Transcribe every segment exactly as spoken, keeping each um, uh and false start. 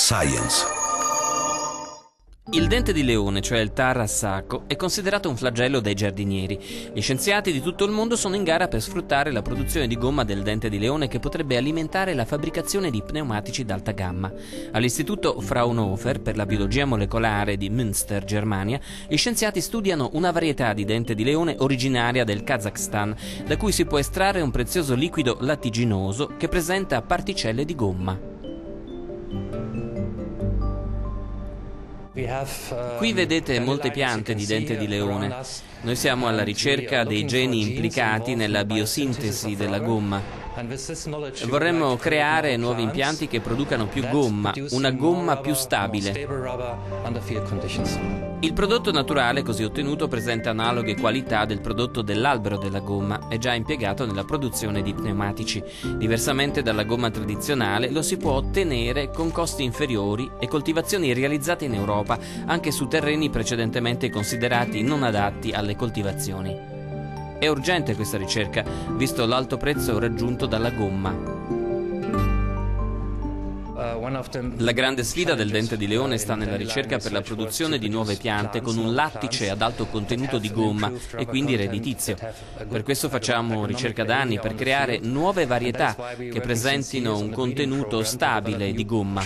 Science. Il dente di leone, cioè il tarassaco, è considerato un flagello dai giardinieri. Gli scienziati di tutto il mondo sono in gara per sfruttare la produzione di gomma del dente di leone che potrebbe alimentare la fabbricazione di pneumatici d'alta gamma. All'Istituto Fraunhofer per la biologia molecolare di Münster, Germania, gli scienziati studiano una varietà di dente di leone originaria del Kazakhstan, da cui si può estrarre un prezioso liquido lattiginoso che presenta particelle di gomma. Qui vedete molte piante di dente di leone. Noi siamo alla ricerca dei geni implicati nella biosintesi della gomma. Vorremmo creare nuovi impianti che producano più gomma, una gomma più stabile. Il prodotto naturale così ottenuto presenta analoghe qualità del prodotto dell'albero della gomma, è già impiegato nella produzione di pneumatici. Diversamente dalla gomma tradizionale, lo si può ottenere con costi inferiori e coltivazioni realizzate in Europa, anche su terreni precedentemente considerati non adatti alle coltivazioni. È urgente questa ricerca, visto l'alto prezzo raggiunto dalla gomma. La grande sfida del dente di leone sta nella ricerca per la produzione di nuove piante con un lattice ad alto contenuto di gomma e quindi redditizio. Per questo facciamo ricerca da anni per creare nuove varietà che presentino un contenuto stabile di gomma.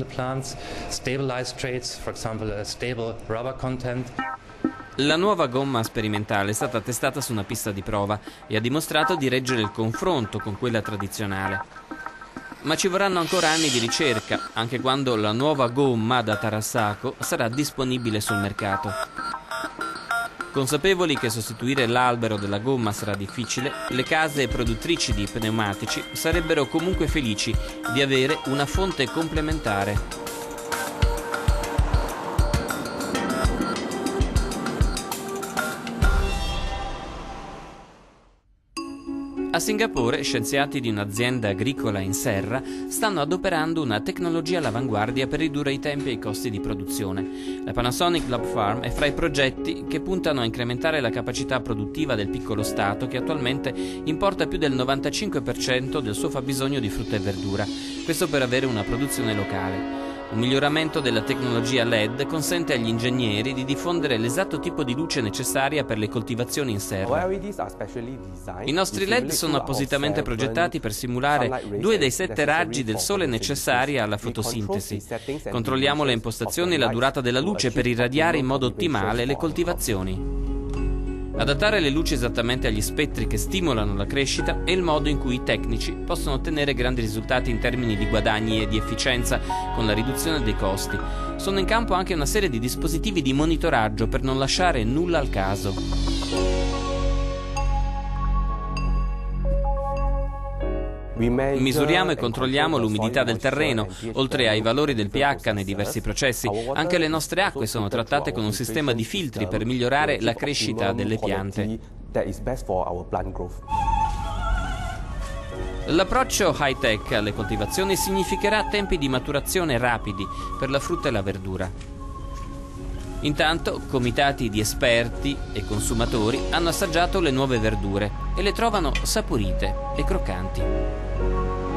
La nuova gomma sperimentale è stata testata su una pista di prova e ha dimostrato di reggere il confronto con quella tradizionale. Ma ci vorranno ancora anni di ricerca, anche quando la nuova gomma da tarassaco sarà disponibile sul mercato. Consapevoli che sostituire l'albero della gomma sarà difficile, le case produttrici di pneumatici sarebbero comunque felici di avere una fonte complementare. A Singapore, scienziati di un'azienda agricola in serra stanno adoperando una tecnologia all'avanguardia per ridurre i tempi e i costi di produzione. La Panasonic Lab Farm è fra i progetti che puntano a incrementare la capacità produttiva del piccolo stato che attualmente importa più del novantacinque per cento del suo fabbisogno di frutta e verdura, questo per avere una produzione locale. Un miglioramento della tecnologia L E D consente agli ingegneri di diffondere l'esatto tipo di luce necessaria per le coltivazioni in serra. I nostri L E D sono appositamente progettati per simulare due dei sette raggi del sole necessari alla fotosintesi. Controlliamo le impostazioni e la durata della luce per irradiare in modo ottimale le coltivazioni. Adattare le luci esattamente agli spettri che stimolano la crescita è il modo in cui i tecnici possono ottenere grandi risultati in termini di guadagni e di efficienza con la riduzione dei costi. Sono in campo anche una serie di dispositivi di monitoraggio per non lasciare nulla al caso. Misuriamo e controlliamo l'umidità del terreno, oltre ai valori del pH nei diversi processi. Anche le nostre acque sono trattate con un sistema di filtri per migliorare la crescita delle piante. L'approccio high-tech alle coltivazioni significherà tempi di maturazione rapidi per la frutta e la verdura. Intanto, comitati di esperti e consumatori hanno assaggiato le nuove verdure e le trovano saporite e croccanti.